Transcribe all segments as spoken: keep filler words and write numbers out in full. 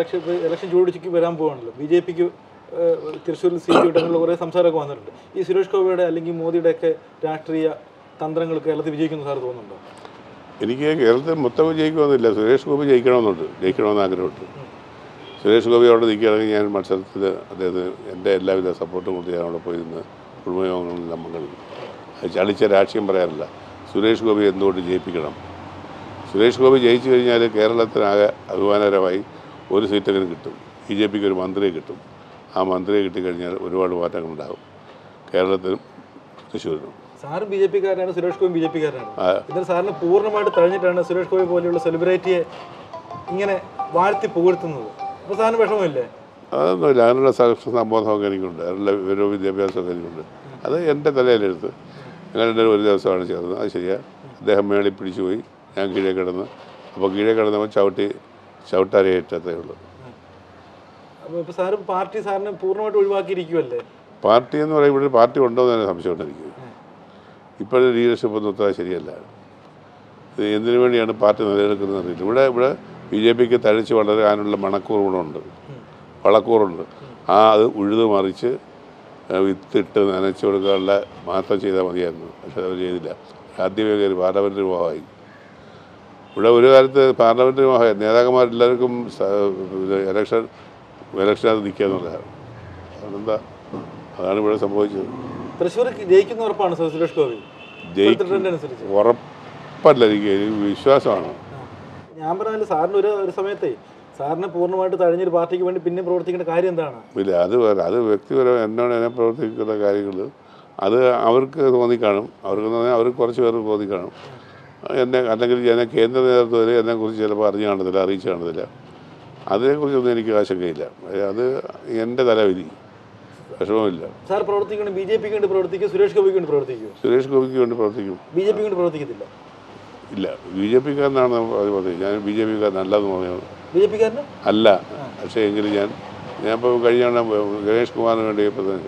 Election election ചൂടിച്ചിക്ക് വരാൻ പോവാണല്ലോ. B J പിക്ക് തൃശ്ശൂരിൽ seat കിട്ടാനുള്ള കുറേ സംസാരമൊക്കെ വന്നിട്ടുണ്ട്. ഈ സുരേഷ് ഗോപിയുടെ അല്ലെങ്കിൽ മോദിയുടെ ഒക്കെ രാഷ്ട്രീയ തന്ത്രങ്ങൾ കേരളത്തിൽ വിജയിക്കുന്ന സാർ തോന്നുന്നുണ്ടോ? എനിക്ക് കേരളത്തിൽ മൊത്തം ജയിക്കുമെന്നില്ല. സുരേഷ് ഗോപി ജയിക്കണമെന്നുണ്ട്, ജയിക്കണമെന്ന് ആഗ്രഹമുണ്ട്. സുരേഷ് ഗോപി അവിടെ നിൽക്കുകയാണെങ്കിൽ ഞാൻ മത്സരത്തിൽ അദ്ദേഹത്തിന് എൻ്റെ എല്ലാവിധ സപ്പോർട്ടും കൊടുത്ത് ഞാൻ അവിടെ പോയി നിന്ന് കുടുംബയോഗങ്ങളിലെല്ലാം പങ്കെടുക്കും. അത് ചളിച്ച രാഷ്ട്രീയം പറയാറില്ല. സുരേഷ് ഗോപി എന്തുകൊണ്ട് ജയിപ്പിക്കണം? സുരേഷ് ഗോപി ജയിച്ചു കഴിഞ്ഞാൽ കേരളത്തിനാകെ അഭിമാനകരമായി ഒരു സീറ്റെങ്കിലും കിട്ടും. ബി ജെ പിക്ക് ഒരു മന്ത്രിയെ കിട്ടും. ആ മന്ത്രിയെ കിട്ടിക്കഴിഞ്ഞാൽ ഒരുപാട് മാറ്റങ്ങളുണ്ടാകും കേരളത്തിനും തൃശ്ശൂരിനും. സാറ് ബി ജെ പിക്കാരനാണ്, സുരേഷ് ഗോപി ബി ജെ പിക്കാരനാണ്. ഇതിന് സാറിന് പൂർണ്ണമായിട്ട് തഴഞ്ഞിട്ടാണ് സുരേഷ് ഗോപി പോലെയുള്ള സെലിബ്രിറ്റിയെ ഇങ്ങനെ വാഴ്ത്തി പുകഴ്ത്തുന്നത്. അപ്പോൾ സാറിന് വിഷമമില്ലേ? അതൊന്നുമില്ല. അതിനുള്ള സംബോധമൊക്കെ എനിക്കുണ്ട്, അതിനുള്ള വിവരവും വിദ്യാഭ്യാസമൊക്കെ എനിക്കുണ്ട്. അത് എൻ്റെ തലയിലെടുത്ത് ഞങ്ങളുടെ ഒരു ദിവസമാണ് ചേർന്നത്. അത് ശരിയാണ്. അദ്ദേഹം മേളിൽ പിടിച്ചു പോയി, ഞാൻ കീഴേ കിടന്ന്. അപ്പോൾ കീഴേ കിടന്നപ്പോൾ ചവിട്ടി ചവിട്ടാരേറ്റത്തേ ഉള്ളൂ. അപ്പോൾ ഇപ്പോൾ സാറ് പാർട്ടി സാറിനെ പൂർണ്ണമായിട്ട് ഒഴിവാക്കിയിരിക്കുമല്ലേ? പാർട്ടി എന്ന് പറയുമ്പോൾ ഇവിടെ പാർട്ടി ഉണ്ടോ എന്ന് തന്നെ സംശയമുണ്ടായിരിക്കും. ഇപ്പോഴത്തെ ലീഡർഷിപ്പ് ഒന്നും അത്ര ശരിയല്ല. ഇത് എന്തിനു വേണ്ടിയാണ് പാർട്ടി നിലനിൽക്കുന്നത് അറിയില്ല. ഇവിടെ ഇവിടെ ബി ജെ പിക്ക് തഴച്ച് വളരാനുള്ള മണക്കൂറുകളുണ്ട്, വളക്കൂറുണ്ട്. ആ അത് ഉഴുതു മറിച്ച് വിത്തിട്ട് നനച്ചു കൊടുക്കാനുള്ള മാത്രം ചെയ്താൽ മതിയായിരുന്നു. പക്ഷെ അവർ ചെയ്തില്ല. ആദ്യമേ കയറി പാർലമെൻ്ററി വിവാഹമായി. ഇവിടെ ഒരു കാലത്ത് പാർലമെൻ്ററി വിവാഹമായി നേതാക്കന്മാരെല്ലാവർക്കും ഇലക്ഷൻ ഇലക്ഷനകത്ത് നിൽക്കുക എന്നുള്ളതാണ്. അതെന്താ, അതാണ് ഇവിടെ സംഭവിച്ചത്. തൃശ്ശൂർ ജയിക്കുന്ന ഉറപ്പാണ് സുരേഷ് ഗോപി? ഉറപ്പല്ല, എനിക്ക് വിശ്വാസമാണ്. ഞാൻ പറഞ്ഞാൽ സാറിന് ഒരു ഒരു സമയത്തെ സാറിനെ പൂർണ്ണമായിട്ട് തഴഞ്ഞൊരു പാർട്ടിക്ക് വേണ്ടി പിന്നെ പ്രവർത്തിക്കേണ്ട കാര്യം എന്താണ്? ഇല്ല, അത് വേറെ. അത് വ്യക്തിപരമായി എന്നോട് എന്നെ പ്രവർത്തിക്കുന്ന കാര്യങ്ങൾ അത് അവർക്ക് തോന്നിക്കാണും. അവർക്ക് തോന്നിയാൽ അവർക്ക് കുറച്ച് പേർക്ക് തോന്നിക്കാണും. എന്നെ അല്ലെങ്കിൽ ജന കേന്ദ്ര നേതൃത്വത്തിൽ എന്നെക്കുറിച്ച് ചിലപ്പോൾ അറിഞ്ഞു കാണത്തില്ല, അറിയിച്ചു കാണത്തില്ല. അതിനെക്കുറിച്ചൊന്നും എനിക്ക് ആശങ്കയില്ല. അത് എൻ്റെ തലവിധി, വിഷമമില്ല. സാർ പ്രവർത്തിക്കണം ബി ജെ പിക്ക് വേണ്ടി പ്രവർത്തിക്കും, സുരേഷ് ഗോപിക്ക് വേണ്ടി പ്രവർത്തിക്കും? സുരേഷ് ഗോപിക്ക് വേണ്ടി പ്രവർത്തിക്കും. ബി ജെ പിക്ക് വേണ്ടി പ്രവർത്തിക്കത്തില്ല? ഇല്ല, ബി ജെ പിക്കാരനാണ് അത് പറഞ്ഞത്. ഞാൻ ബി ജെ പിക്കാരനല്ലെന്ന് പറഞ്ഞു. ബി ജെ പിക്കാരന് അല്ല. പക്ഷേ എങ്കിലും ഞാൻ ഞാൻ ഇപ്പോൾ കഴിഞ്ഞ ഗണേഷ് കുമാറിന് വേണ്ടി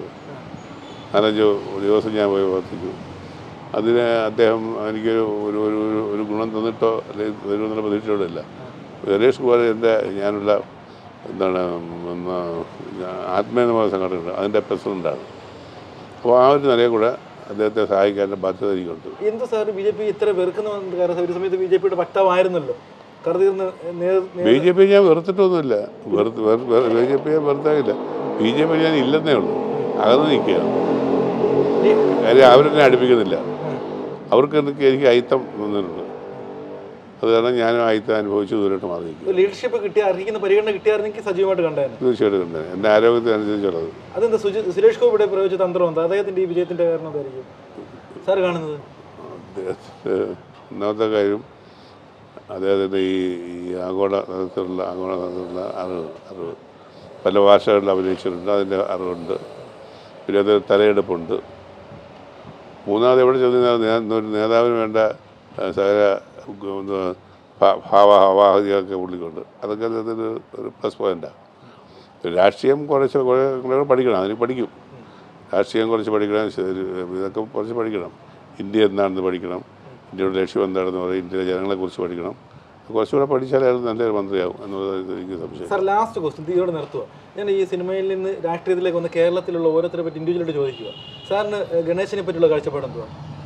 നാലഞ്ച് ദിവസം ഞാൻ പോയി പ്രവർത്തിച്ചു. അതിന് അദ്ദേഹം എനിക്കൊരു ഒരു ഒരു ഒരു ഗുണം തന്നിട്ടോ അല്ലെങ്കിൽ വരുമെന്നുള്ള പ്രതീക്ഷയോടില്ല. ഗണേഷ് കുമാർ എൻ്റെ ഞാനുള്ള എന്താണ് ആത്മീയമായ സംഘടനയുണ്ട്, അതിൻ്റെ പ്രസിഡൻ്റാണ്. അപ്പോൾ ആ ഒരു നിലയിൽ കൂടെ അദ്ദേഹത്തെ സഹായിക്കാനുള്ള ബാധ്യത എനിക്കുണ്ട്. എന്ത് സാർ ബി ജെ പി ഇത്ര വെറുക്കുന്ന കാരണം? ഒരു സമയത്ത് ബി ജെ പിയുടെ വക്താവായിരുന്നല്ലോ. ബി ജെ പി ഞാൻ വെറുത്തിട്ടൊന്നുമില്ല. വെറുത്ത് ബി ജെ പിയെ വെറുത്താകില്ല. ബി ജെ പി ഞാൻ ഇല്ലെന്നേ ഉള്ളൂ, അകന്ന് നിൽക്കുകയാണ്. കാര്യം അവരെന്നെ അടുപ്പിക്കുന്നില്ല. അവർക്ക് എനിക്ക് അയിത്തം വന്നിട്ടുണ്ട്. അത് കാരണം ഞാനും അയിത്തം അനുഭവിച്ച് ദൂരോട്ട് മാറി നിൽക്കും. ലീഡർഷിപ്പ് കിട്ടിയ അർഹിക്കുന്ന പരിഗണന കിട്ടിയായിരുന്നെങ്കിൽ സജീവമായിട്ട് കണ്ടേനെ. തീർച്ചയായിട്ടും കണ്ടേ. എൻ്റെ ആരോഗ്യത്തിനനുസരിച്ചുള്ളത്. അതെന്താ സുരേഷ് ഗോപിയുടെ പ്രയോഗിച്ച തന്ത്രം എന്താ? അദ്ദേഹത്തിൻ്റെ ഈ വിജയത്തിൻ്റെ കാരണം എന്തായിരിക്കും സാർ കാണുന്നത്? ഒന്നാമത്തെ കാര്യം അദ്ദേഹത്തിൻ്റെ ഈ ഈ ആഗോള തലത്തിലുള്ള ആഗോള തലത്തിലുള്ള അറിവ് അറിവ് പല ഭാഷകളിൽ അഭിനയിച്ചിട്ടുണ്ട്, അതിൻ്റെ അറിവുണ്ട്. പിന്നെ അദ്ദേഹം തലയെടുപ്പുണ്ട്. മൂന്നാമത് എവിടെ ചെന്ന് ഒരു നേതാവിന് വേണ്ട സകല ഭാവ ഹവാഹികളൊക്കെ പുള്ളിക്കൊണ്ട്, അതൊക്കെ അദ്ദേഹത്തിന് ഒരു പ്ലസ് പോയിൻ്റാണ്. രാഷ്ട്രീയം കുറച്ച് കുറേ പഠിക്കണം, അതിന് പഠിക്കും. രാഷ്ട്രീയം കുറച്ച് പഠിക്കണം, ഇതൊക്കെ കുറച്ച് പഠിക്കണം. ഇന്ത്യ എന്താണെന്ന് പഠിക്കണം, ഇന്ത്യയുടെ ലക്ഷ്യം എന്താണെന്ന് പറയും, ഇന്ത്യയിലെ ജനങ്ങളെക്കുറിച്ച് പഠിക്കണം. കുറച്ചുകൂടെ പഠിച്ചാൽ അയാൾ നല്ലൊരു മന്ത്രിയാവും എന്നുള്ളത് എനിക്ക് സംശയം. സാർ ലാസ്റ്റ് ക്വസ്റ്റ്യൻ തീയോടെ നിർത്തുക. ഞാൻ ഈ സിനിമയിൽ നിന്ന് രാഷ്ട്രീയത്തിലേക്ക് വന്ന് കേരളത്തിലുള്ള ഓരോരുത്തരെ പറ്റി ഇൻഡിവിജ്വലായിട്ട് ചോദിക്കുക. സാറിന് ഗണേശനെ പറ്റിയുള്ള കാഴ്ചപ്പാട് എന്തുവാ?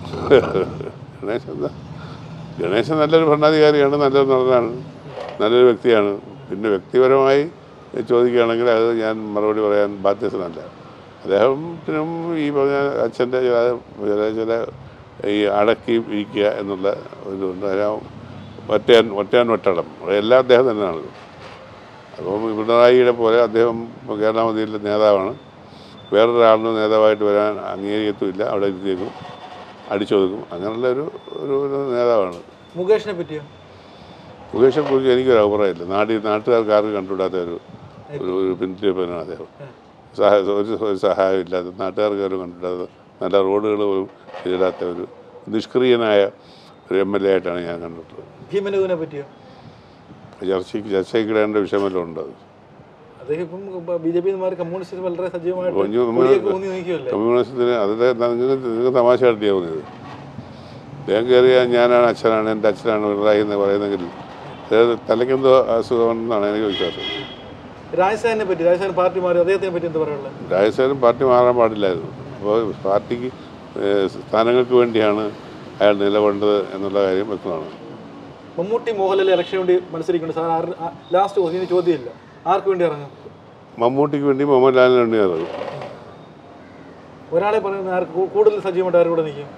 ഗണേശൻ എന്താ, ഗണേശൻ നല്ലൊരു ഭരണാധികാരിയാണ്, നല്ലൊരു നടനാണ്, നല്ലൊരു വ്യക്തിയാണ്. പിന്നെ വ്യക്തിപരമായി ചോദിക്കുകയാണെങ്കിൽ അത് ഞാൻ മറുപടി പറയാൻ ബാധ്യസ്ഥനല്ല. അദ്ദേഹത്തിനും ഈ പറഞ്ഞ അച്ഛൻ്റെ ചില ചില ഈ അടക്കി ഇരിക്കുക എന്നുള്ള ഇതുണ്ട്. അദ്ദേഹം ഒറ്റയാൻ ഒറ്റയാൻ ഒറ്റടം എല്ലാം അദ്ദേഹം തന്നെയാണ്. അപ്പം പിണറായിയുടെ പോലെ അദ്ദേഹം കേരളാമതിയിലെ നേതാവാണ്. വേറൊരാളിന് നേതാവായിട്ട് വരാൻ അംഗീകരിക്കത്തുമില്ല, അവിടെ ഇരുത്തേക്കും, അടിച്ചൊതുക്കും. അങ്ങനെയുള്ള ഒരു ഒരു നേതാവാണ്. മുകേഷിനെ പറ്റിയോ? മുകേഷിനെ കുറിച്ച് എനിക്കൊരു അഭിപ്രായമില്ല. നാട്ടിൽ നാട്ടുകാർക്ക് ആർക്കും കണ്ടുവിടാത്ത ഒരു ഒരു പിന്തിരിപ്പനാണ് അദ്ദേഹം. സഹായ ഒരു സഹായം ഇല്ലാത്ത, നാട്ടുകാർക്ക് ആരും കണ്ടുവിടാത്ത, നല്ല റോഡുകൾ പോലും ഇതിടാത്ത ഒരു നിഷ്ക്രിയനായ ഒരു എം എൽ എ ആയിട്ടാണ് ഞാൻ കണ്ടിട്ടുള്ളത്. ഭീമനൂനെ പറ്റിയോ? ചർച്ചയ്ക്ക് ചർച്ചയ്ക്കിടേണ്ട വിഷയമെല്ലാം ഉണ്ട്. കമ്മ്യൂണിസത്തിന് അതിൻ്റെ നിങ്ങൾക്ക് തമാശ കാട്ടിയാൽ മതി. അദ്ദേഹം കയറിയാൽ ഞാനാണ് അച്ഛനാണ്, എൻ്റെ അച്ഛനാണ് പിണറായി എന്ന് പറയുന്നെങ്കിൽ അതായത് തലയ്ക്കെന്തോ അസുഖമെന്നാണ് എനിക്ക് വിശ്വാസം. രാജസ്ഥാനെ പറ്റി രാജസ്ഥാൻ പാർട്ടി മാറി അദ്ദേഹത്തിനെ പറ്റി എന്താ പറയാനുള്ളത്? രാജസ്ഥാനും പാർട്ടി മാറാൻ പാടില്ലായിരുന്നു. അപ്പോൾ പാർട്ടിക്ക് സ്ഥാനങ്ങൾക്ക് വേണ്ടിയാണ് അയാൾ നിലകൊണ്ടത് എന്നുള്ള കാര്യം വ്യക്തമാണ്. മമ്മൂട്ടി മോഹൻലാൽ ഇലക്ഷന് വേണ്ടി മത്സരിക്കുന്നുണ്ട് സാർ. ആറ് ലാസ്റ്റ് ഇതിന് ചോദ്യമില്ല, ആർക്ക് വേണ്ടി ഇറങ്ങും? മമ്മൂട്ടിക്ക് വേണ്ടി മോഹൻലാലിന് വേണ്ടി ഇറങ്ങും. ഒരാളെ പറയുന്നത് ആർക്ക് കൂടുതൽ സജീവമായിട്ട് ആരും കൂടെ നിൽക്കും?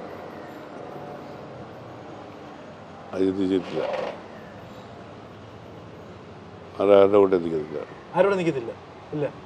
അത് ചിന്തിച്ചിട്ടില്ല. ആരാരുടെ കൂടെ നിൽക്കുന്നില്ല. ആരോടെ നിൽക്കത്തില്ല ഇല്ല